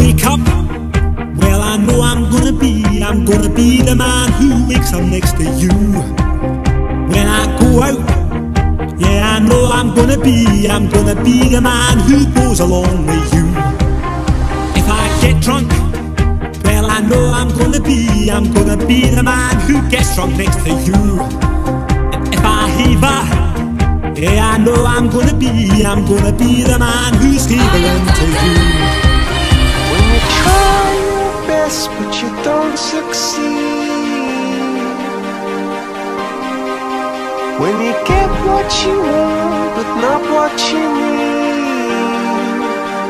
wake up, well, I know I'm gonna be the man who wakes up next to you. When I go out, yeah, I know I'm gonna be the man who goes along with you. If I get drunk, well, I know I'm gonna be the man who gets drunk next to you. And if I heaver, yeah, I know I'm gonna be the man who's heavering to you. When you try your best but you don't succeed, when you get what you want but not what you need,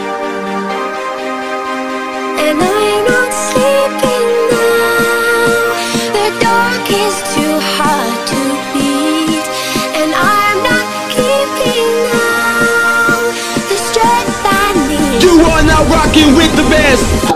and I'm not sleeping now, the dark is too hard to beat, and I'm not keeping now the strength I need. You are now rocking with the best.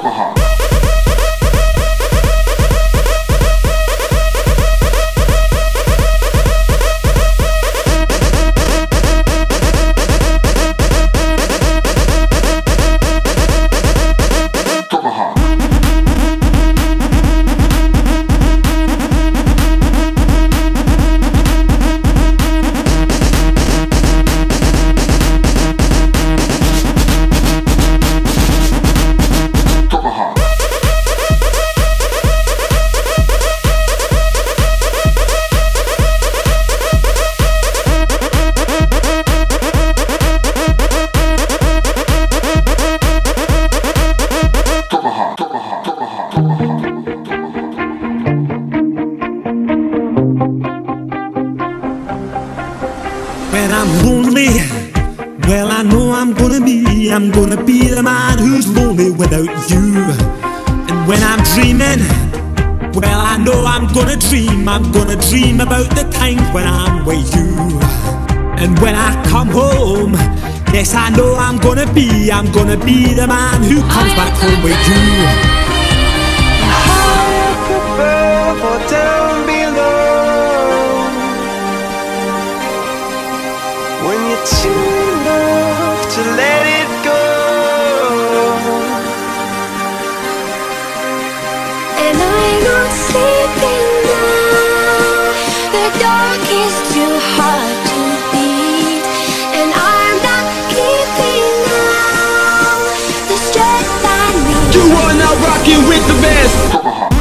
When I'm lonely, well, I know I'm gonna be the man who's lonely without you. And when I'm dreaming, well, I know I'm gonna dream about the times when I'm with you. And when I come home, yes, I know I'm gonna be the man who comes back home with you. high up above or down below, when you're too in love to let it go, And I'm not sleeping now, the dark is too hard to beat, and I'm not keeping now the strength I need. You are now rocking with the best.